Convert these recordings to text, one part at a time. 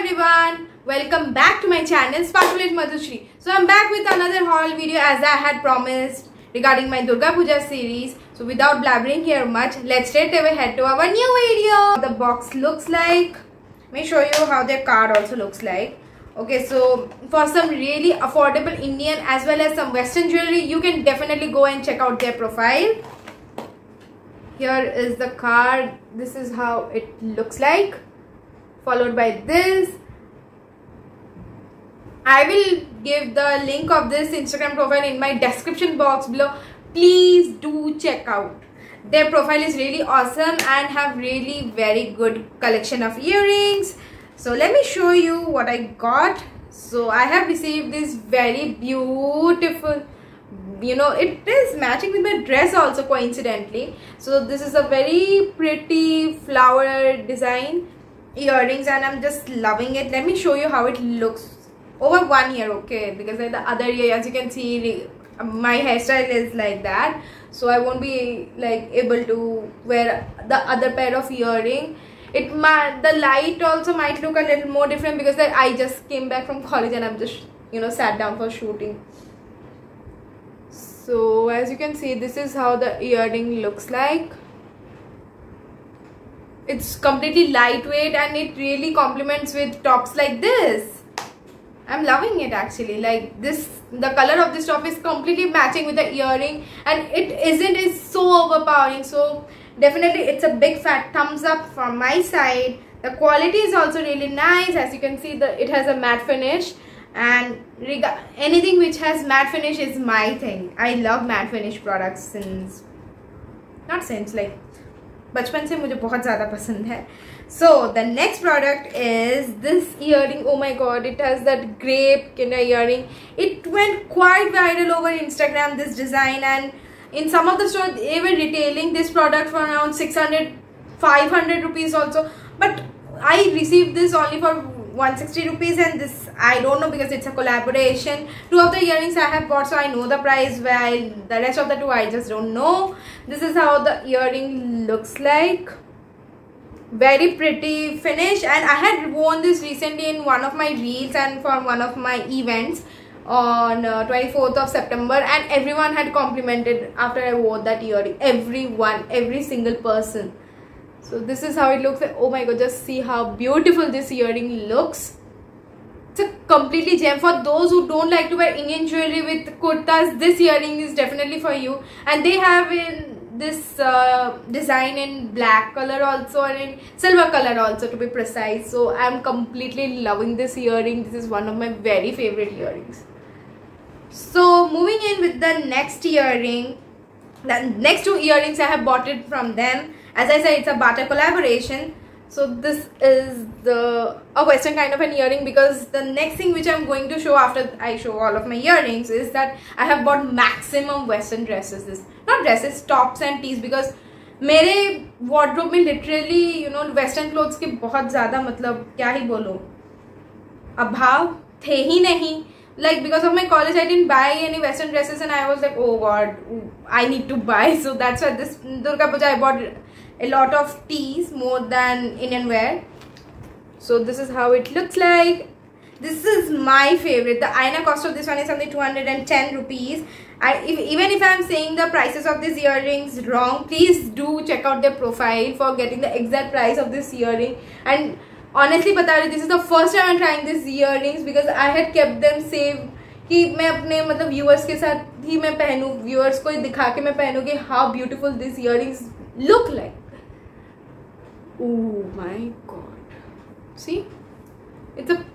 everyone, welcome back to my channel Sparkle with Madhushri. So I'm back with another haul video as I had promised regarding my Durga Puja series. So without blabbering here much, let's straight away head to our new video. The box looks like, let me show you how their card also looks like. Okay, so for some really affordable Indian as well as some Western jewelry, you can definitely go and check out their profile. Here is the card. This is how it looks like, followed by this. I will give the link of this Instagram profile in my description box below. Please do check out. Their profile is really awesome and have really very good collection of earrings. So let me show you what I got. So I have received this very beautiful, it is matching with my dress also coincidentally. So this is a very pretty flower design earrings and I'm just loving it. Let me show you how it looks over one ear, okay, because like the other ear, as you can see, my hairstyle is like that, so I won't be like able to wear the other pair of earring. The light also might look a little more different because like I just came back from college and I'm just sat down for shooting. So as you can see, this is how the earring looks like. It's completely lightweight and it really complements with tops like this. I'm loving it actually. Like this, the color of this top is completely matching with the earring and it's so overpowering. So definitely it's a big fat thumbs up from my side. The quality is also really nice. As you can see, it has a matte finish, and anything which has matte finish is my thing. I love matte finish products like बचपन से मुझे बहुत ज़्यादा पसंद है. So the next product is this earring. Oh my god, it has that grape kind of earring. It went quite viral over Instagram, this design, and in some of the stores they were retailing this product for around 600-500 rupees also, but I received this only for 160 rupees, and this I don't know because it's a collaboration. Two of the earrings I have bought, so I know the price, while the rest of the two I just don't know. This is how the earring looks like. Very pretty finish, and I had worn this recently in one of my reels and for one of my events on 24th of September, and everyone had complimented after I wore that earring. Every single person. So this is how it looks like. Oh my god, just see how beautiful this earring looks. It's a completely gem. For those who don't like to wear Indian jewelry with kurtas, this earring is definitely for you. And they have in this design in black color also and in silver color also, to be precise. So I'm completely loving this earring. This is one of my very favorite earrings. So moving in with the next earring. The next two earrings I have bought it from them. As I said, it's a barter collaboration. So this is a Western kind of an earring, because the next thing which I'm going to show after I show all of my earrings is that I have bought maximum Western dresses. Not dresses, tops and tees, because मेरे wardrobe में literally Western clothes के बहुत ज़्यादा, मतलब क्या ही बोलो, अभाव थे ही नहीं. Like because of my college, I didn't buy any Western dresses, and I was like, oh god, I need to buy. So that's why this Durga Puja I bought a lot of tees more than Indian wear. So this is how it looks like. This is my favorite. The Aina cost of this one is something 210 rupees. Even if I'm saying the prices of these earrings wrong, please do check out their profile for getting the exact price of this earring. And honestly बता रही, this is the first time I'm trying these earrings because I had kept them safe कि मैं अपने मतलब viewers के साथ ही मैं पहनूं, viewers को दिखा के मैं पहनूं कि how beautiful these earrings look like. Oh my god, see, it's a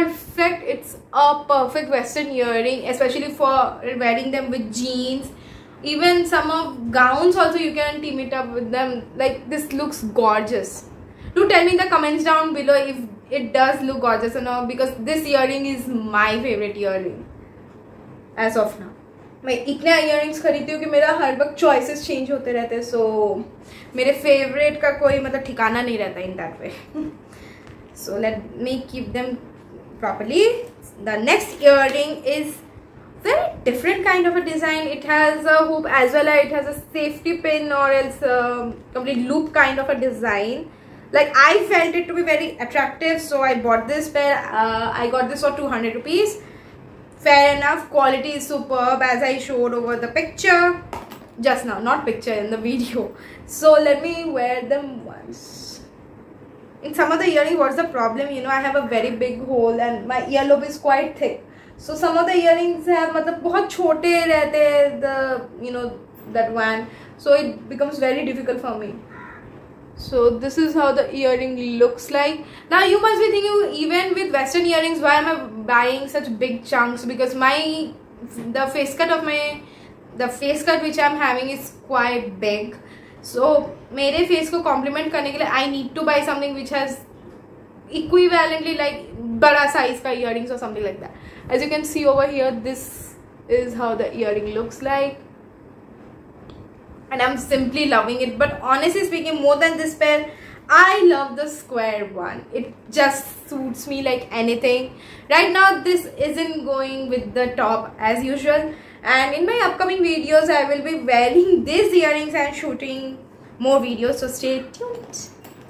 perfect Western earring, especially for wearing them with jeans. Even some of gowns also you can team it up with them. Like this looks gorgeous. Do tell me in the comments down below if it does look gorgeous or not, because this earring is my favorite earring as of now. मैं इतने earrings खरीदती हूँ कि मेरा हर वक्त choices change होते रहते हैं, so मेरे favorite का कोई मतलब ठिकाना नहीं रहता in that way. So let me keep them properly. The next earring is very different kind of a design. It has a hoop as well as it has a safety pin or else a complete loop kind of a design. Like I felt it to be very attractive, so I bought this pair. I got this for 200 rupees. Fair enough, quality is superb as I showed over the picture just now, not picture, in the video. So let me wear them once. In some of the earrings, what's the problem? You know, I have a very big hole and my earlobe is quite thick. So some of the earrings have मतलब बहुत छोटे रहते हैं, the, you know, that one. So it becomes very difficult for me. So this is how the earring looks like. Now you must be thinking, even with western earrings, why am I buying such big chunks? Because the face cut which I'm having is quite big. So मेरे face को complement करने के लिए I need to buy something which has equivalently like बड़ा size का earrings or something like that. As you can see over here, this is how the earring looks like. And I'm simply loving it. But honestly speaking, more than this pair, I love the square one. It just suits me like anything. Right now, this isn't going with the top as usual. And in my upcoming videos, I will be wearing these earrings and shooting more videos. So stay tuned.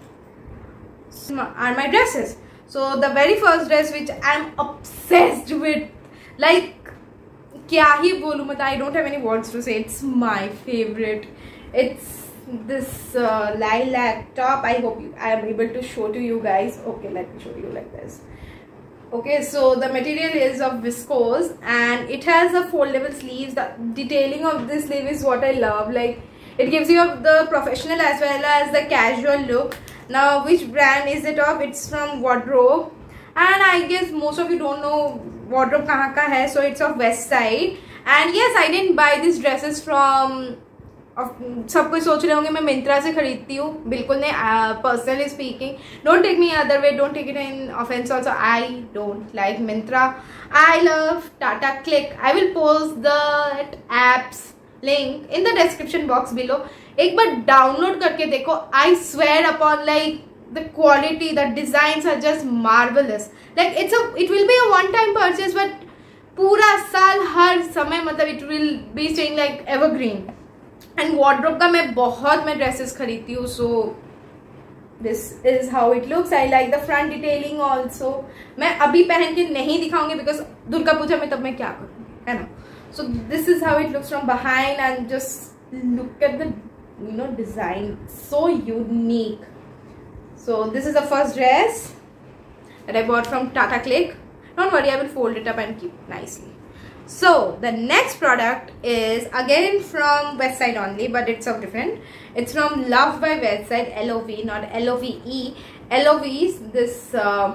Are my dresses. So the very first dress which I'm obsessed with, like, क्या ही बोलूँ मैं, I don't have any words to say. It's my favorite. It's this lilac top. I hope I am able to show to you guys. Okay, let me show you like this. Okay, so the material is of viscose and it has a foldable sleeves. The detailing of this sleeve is what I love. Like, it gives you the professional as well as the casual look. Now, which brand is it of? It's from Wardrobe. And I guess most of you don't know Wardrobe kahan ka hai, so it's of West Side. And yes, I didn't buy these dresses from, सब कोई सोच रहे होंगे मैं मिंत्रा से खरीदती हूँ, बिल्कुल नहीं. Personally speaking, don't take me other way, don't take it in offense also. I don't like Myntra. I love Tata Click. I will post the app's link in the description box below. एक बार download करके देखो. I swear upon, like, the quality, the designs are just marvelous. Like, it will be a one-time purchase, but पूरा साल हर समय मतलब it will be staying like evergreen. And Wardrobe का मैं बहुत dresses खरीदती हूँ. So this is how it looks. I like the front detailing also. मैं अभी पहन के नहीं दिखाऊंगी because दुर्गा पूजा में तब मैं क्या करूँगी, है ना? So this is how it looks from behind, and just look at the, you know, design, so unique. So this is the first dress that I bought from Tata Click. Don't worry, I will fold it up and keep it nicely. So the next product is again from West Side only, but it's so different. It's from Love by West Side, LOV, not LOVE. LOV is this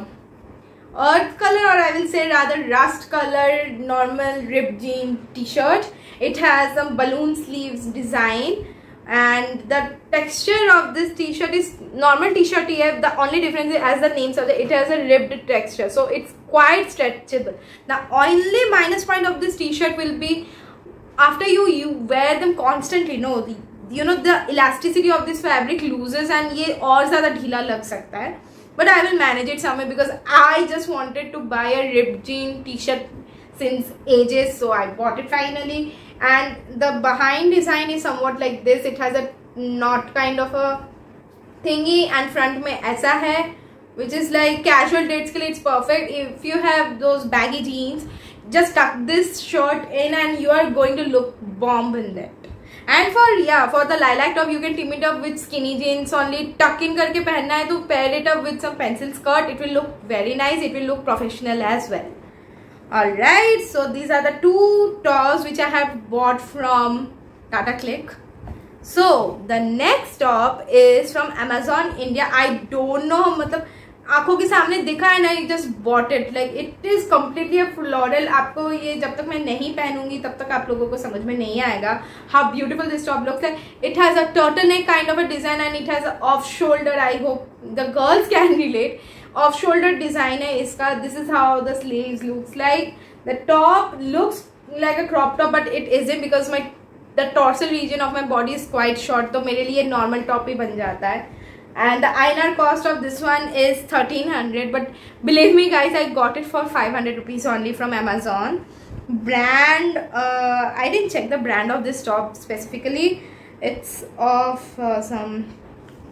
earth color, or I will say rather rust color normal ripped jean t-shirt. It has some balloon sleeves design, and the texture of this t-shirt is normal t-shirt here. The only difference is, as the name says, it has a ribbed texture, so it's quite stretchable. The only minus point of this t-shirt will be after you wear them constantly, no, the elasticity of this fabric loses and ये और ज़्यादा ढीला लग सकता है. But I will manage it somewhere because I just wanted to buy a ripped jean t-shirt since ages, so I bought it finally. And the behind design is somewhat like this. It has a knot kind of a thingy, and front में ऐसा है, which is like casual dates के लिए it's perfect. If you have those baggy jeans, just tuck this shirt in and you are going to look bomb in that. And for the lilac top, you can team it up with skinny jeans only. Tuck in करके पहनना है तो pair it up with some pencil skirt. It will look very nice. It will look professional as well. Alright, so these are the two tops which I have bought from Tata Click. So the next top is from Amazon India. I don't know, मतलब आँखों के सामने दिखा है ना, I just bought it. Like, it is completely a floral. आपको ये जब तक मैं नहीं पहनूंगी तब तक आप लोगों को समझ में नहीं आएगा how beautiful this top looks like. It has a turtleneck kind of a design and it has a off shoulder. I hope the girls can relate. Off shoulder design है इसका. This is how the sleeves looks like. The top looks like a crop top, but it isn't because the dorsal region of my body is quite short. तो मेरे लिए normal top ही बन जाता है. And the INR cost of this one is 1300, but believe me guys, I got it for 500 rupees only from Amazon. Brand, I didn't check the brand of this top specifically. It's of some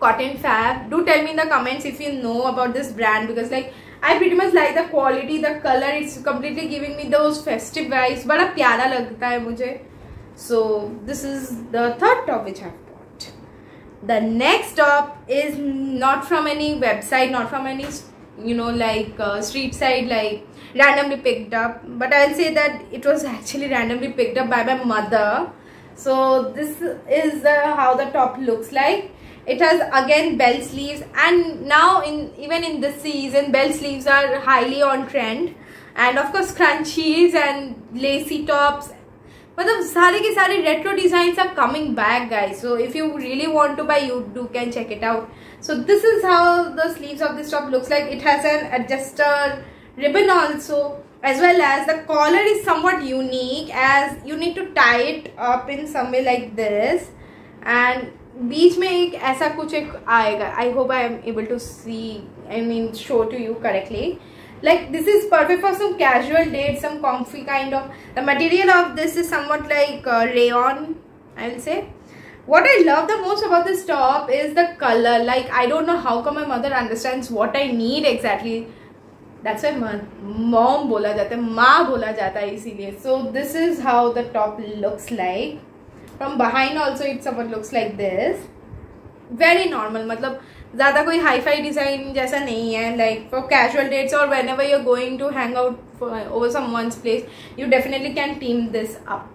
cotton fab. Do tell me in the comments if you know about this brand, because like I pretty much like the quality, the color. It's completely giving me those festive vibes. बड़ा प्यारा लगता है मुझे. So this is the third top which I've bought. The next top is not from any website, not from any like street side, like randomly picked up, but I'll say that it was actually randomly picked up by my mother. So this is how the top looks like. It has again bell sleeves, and now even in this season bell sleeves are highly on trend, and of course scrunchies and lacy tops. मतलब सारे के सारे retro designs are coming back, guys. So if you really want to buy, you can check it out. So this is how the sleeves of this top looks like. It has an adjuster ribbon also, as well as the collar is somewhat unique, as you need to tie it up in some way like this, and बीच में एक ऐसा कुछ एक आएगा. I hope I am able to see, show to you correctly. Like this is perfect for some casual dates, some comfy kind of. The material of this is somewhat like rayon, I will say. What I love the most about this top is the color. Like I don't know how come my mother understands what I need exactly. That's why mom बोला जाता है, माँ बोला जाता है इसीलिए. So this is how the top looks like. From behind also it somewhat looks like this. Very normal, मतलब ज़्यादा कोई हाई-फाई डिज़ाइन जैसा नहीं है. Like for casual dates or whenever you're going to hang out over someone's place, you definitely can team this up.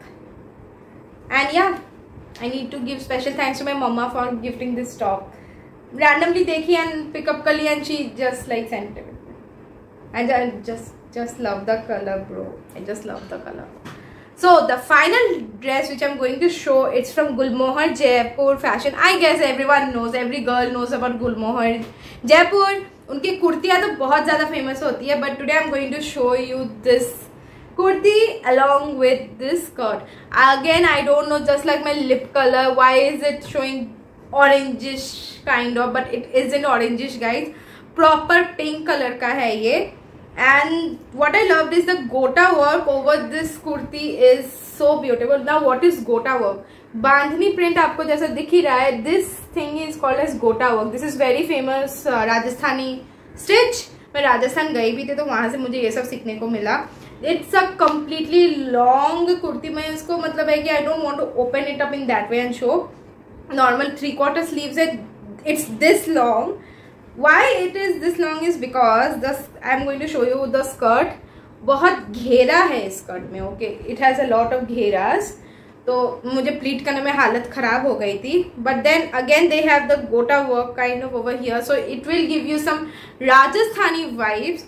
And yeah, I need to give special thanks to my mama for gifting this top. Randomly देखी and pick up कर ली, and she just like sent it. And I just love the color, bro. I just love the color. So the final dress which I'm going to show, it's from Gulmohar Jaipur fashion. I guess everyone knows, every girl knows about Gulmohar Jaipur. उनकी कुर्तियाँ तो बहुत ज़्यादा famous होती है, but today I'm going to show you this kurti along with this skirt. Again, I don't know, just like my lip color, why is it showing orangish kind of, but it isn't orangish, guys. Proper pink color का है ये. And what I loved is the gota work over this kurti is so beautiful. Now what is gota work? Bandhani print आपको जैसा दिख ही रहा है. This thing is called as gota work. This is very famous Rajasthani stitch. मैं राजस्थान गई भी थी तो वहाँ से मुझे ये सब सीखने को मिला. It's a completely long kurti. मैं इसको मतलब है कि I don't want to open it up in that way and show. Normal 3/4 sleeves है. It's this long. Why it is this long is because I'm going to show you the skirt. बहुत घेरा है इस skirt में. Okay, it has a lot of घेरास. तो मुझे pleat करने में हालत खराब हो गई थी. But then again they have the gota work kind of over here, so it will give you some Rajasthani vibes.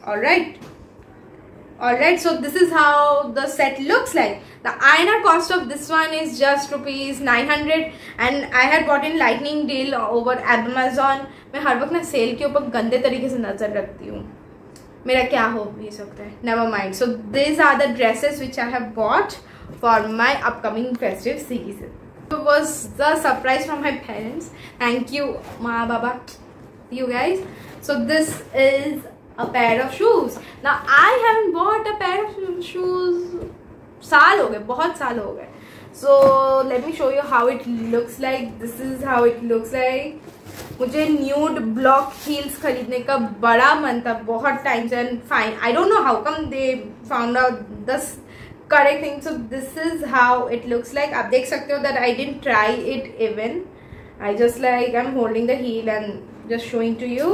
Alright, so this is how the set looks like. The INR cost of this one is just ₹900, and I had bought in lightning deal over Amazon. मैं हर वक्त ना cell के ऊपर गंदे तरीके से नजर रखती हूँ. मेरा क्या हो भी सकता है. Never mind. So these are the dresses which I have bought for my upcoming festive season. It was the surprise from my parents. Thank you, Ma, Baba, you guys. So this is a pair of shoes. Now I haven't bought a pair of shoes. साल हो गए, बहुत साल हो गए. So let me show you how it looks like. This is how it looks like. मुझे nude block heels खरीदने का बड़ा मन था बहुत टाइम से. And fine, I don't know how come they found out the correct thing. So this is how it looks like. आप देख सकते हो that I didn't try it even. I just like I am holding the heel and just showing to you.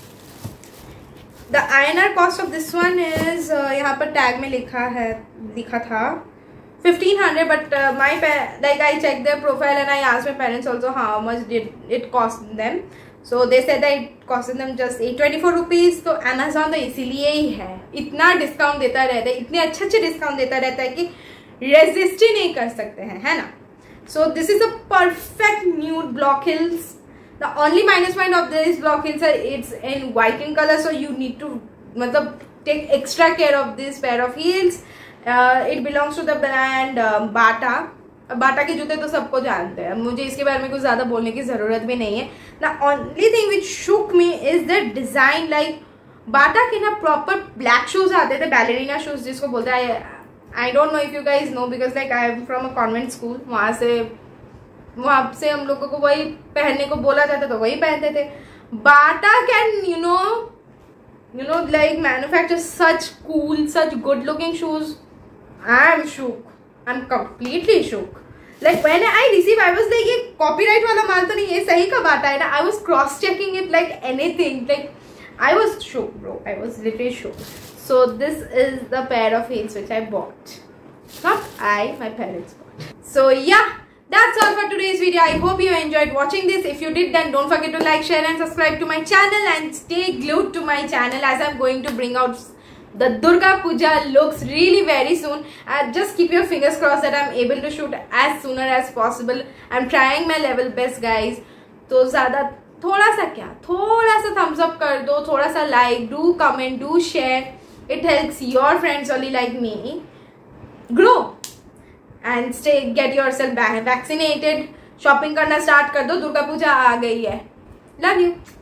The INR cost of this one is यहाँ पर tag में लिखा था 1500, but like I checked their profile and I asked my parents also how much did it cost them. So they said that it costed them just 824 rupees. तो Amazon तो इसीलिए ही है, इतना डिस्काउंट देता रहता है, इतने अच्छे डिस्काउंट देता रहता है कि रेजिस्ट ही नहीं कर सकते हैं, है ना. So this is a perfect nude block heels. The only minus point of this block heels are it's in white in color, so you need to मतलब take extra care of this pair of heels. It belongs to the brand Bata. बाटा के जूते तो सबको जानते हैं, मुझे इसके बारे में कुछ ज़्यादा बोलने की ज़रूरत भी नहीं है. The only thing which shook me is the design. Like बाटा के ना प्रॉपर ब्लैक शूज आते थे, बैलेरिना शूज जिसको बोलते हैं. I don't know if you guys know because like I am from a convent school. वहाँ से वहां से हम लोगों को वही पहनने को बोला जाता तो वही पहनते थे. Bata can like manufacture such cool, such good looking shoes. I'm shook. I'm completely shook. Like when I received, I was like, ये copyright वाला माल तो नहीं, ये सही का Bata है ना. I was cross checking it like anything. Like I was shook, bro. I was literally shook. So this is the pair of heels which I bought. Not I, my parents bought. So yeah, that's all for today's video. I hope you enjoyed watching this. If you did, then don't forget to like, share and subscribe to my channel, and stay glued to my channel as I'm going to bring out the Durga Puja looks really very soon. Just keep your fingers crossed that I'm able to shoot as sooner as possible. I'm trying my level best, guys. तो ज़्यादा थोड़ा सा क्या, थोड़ा सा thumbs up कर दो, थोड़ा सा like, do comment, do share. It helps your friends only like me grow. And get yourself vaccinated. Shopping करना start कर दो, दुर्गा पूजा आ गई है. Love you.